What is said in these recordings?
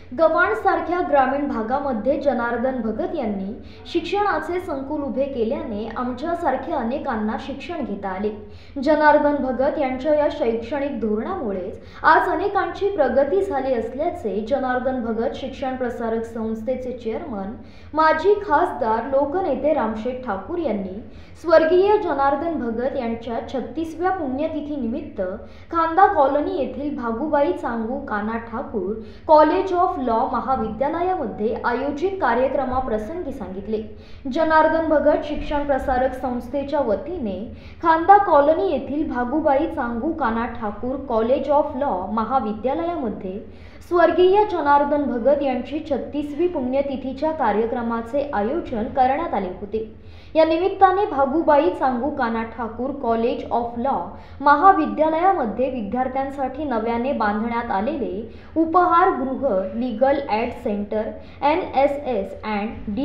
गव्हाण सारख्या ग्रामीण भागामध्ये जनार्दन भगत यांनी शिक्षणाचे संकुल उभे केल्याने आमच्यासारख्या अनेकांना शिक्षण घेता आले। जनार्दन भगत यांच्या या शैक्षणिक धोरणामुळेच आज अनेकांची प्रगती झाली असल्याचे जनार्दन भगत शिक्षण प्रसारक संस्थेचे चेअरमन माजी खासदार लोकनेते रामशेठ ठाकूर यांनी स्वर्गीय जनार्दन भगत यांच्या 36व्या पुण्यतिथी निमित्त खांदा कॉलनी येथील भागुबाई चांगू काना ठाकूर कॉलेज ऑफ लॉ महाविद्यालयामध्ये आयोजित कार्यक्रमाप्रसंगी सांगितले। जनार्दन भगत शिक्षण प्रसारक संस्थेच्या वतीने खांदा कॉलनी येथील भागुबाई चांगू काना ठाकूर कॉलेज ऑफ लॉ महाविद्यालयामध्ये स्वर्गीय जनार्दन भगत यांची 36वी पुण्यतिथीच्या कार्यक्रमाचे आयोजन करण्यात आले होते। या निमित्ताने भागुबाई चांगू काना ठाकूर कॉलेज ऑफ लॉ महाविद्यालयामध्ये विद्यार्थ्यांसाठी नव्याने बांधण्यात आलेले उपहारगृह, legal aid centre, NSS and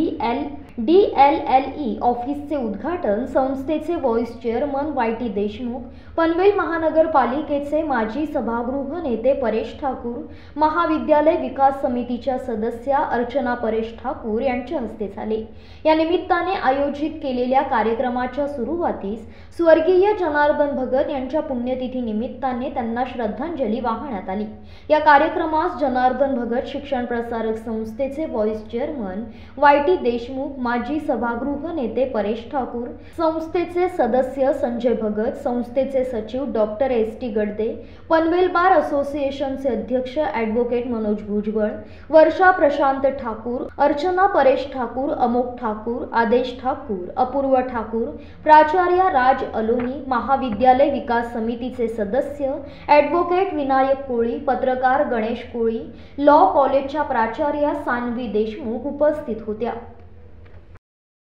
DLLE ऑफिसचे उद्घाटन संस्थेचे vice chairman YT Deshmukh, Panvel महानगरपालिकेचे माजी सभागृह नेते परेश ठाकूर, महाविद्यालय विकास समितीच्या सदस्या अर्चना परेश ठाकूर यांच्या हस्ते झाले। या निमित्ताने आयोजित केलेल्या कार्यक्रमाच्या सुरुवातीस स्वर्गीय जनार्दन भगत यांच्या पुण्यतिथी निमित्ताने त्यांना श्रद्धांजली वाहण्यात आली। या कार्यक्रमास जनार्दन भगत शिक्षण प्रसारक संस्थेचे व्हाईस चेअरमन YT देशमुख, माजी सभागृह नेते परेश ठाकूर, संस्थेचे सदस्य संजय भगत, संस्थेचे सचिव doctor ST Gadade, Panvel bar असोसिएशनचे अध्यक्ष ॲडव्होकेट मनोज भुजबळ, वर्षा प्रशांत ठाकूर, अर्चना परेश ठाकूर, अमोक ठाकूर, आदेश ठाकूर, अपूर्व ठाकूर, प्राचार्य राज अलोनी, महाविद्यालय विकास समितीचे सदस्य ॲडव्होकेट विनायक कोळी, पत्रकार गणेश कोळी, लॉ कॉलेजच्या प्राचार्या सान्वी देशमुख उपस्थित होत्या।